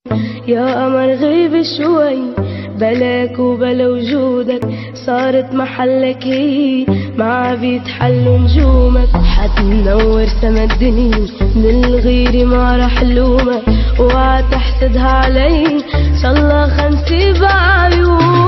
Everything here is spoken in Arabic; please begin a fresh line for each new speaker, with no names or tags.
يا قمر غيب شوي، بلاك وبلا وجودك، صارت محلك هي ما بيتحلوا نجومك. حتنور سما الدنيا من الغير ما رح لومك، اوعى تحسدها علي ان شاء الله خمسي بعيونك.